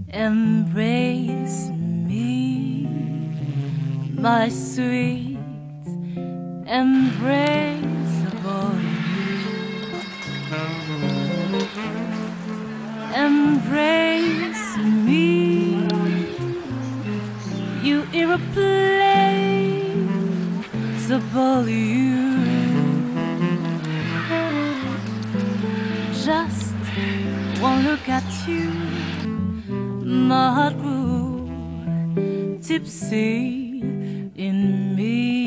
Embrace me, my sweet, embraceable you. Embrace me, you irreplaceable you. Just one look at you, my heart grew tipsy in me.